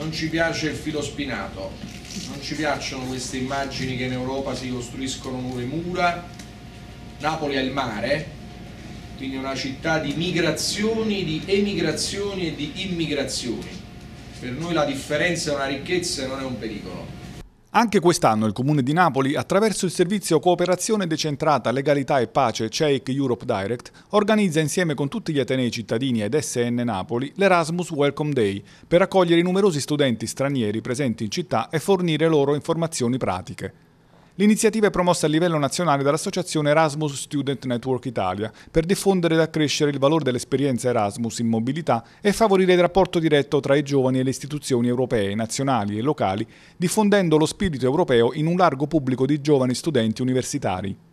non ci piace il filo spinato, non ci piacciono queste immagini che in Europa si costruiscono nuove mura. Napoli è il mare, quindi è una città di migrazioni, di emigrazioni e di immigrazioni. Per noi la differenza è una ricchezza e non è un pericolo. Anche quest'anno il Comune di Napoli, attraverso il servizio Cooperazione Decentrata, Legalità e Pace CEIC Europe Direct, organizza insieme con tutti gli atenei cittadini ed SN Napoli l'Erasmus Welcome Day per accogliere i numerosi studenti stranieri presenti in città e fornire loro informazioni pratiche. L'iniziativa è promossa a livello nazionale dall'associazione Erasmus Student Network Italia per diffondere ed accrescere il valore dell'esperienza Erasmus in mobilità e favorire il rapporto diretto tra i giovani e le istituzioni europee, nazionali e locali, diffondendo lo spirito europeo in un largo pubblico di giovani studenti universitari.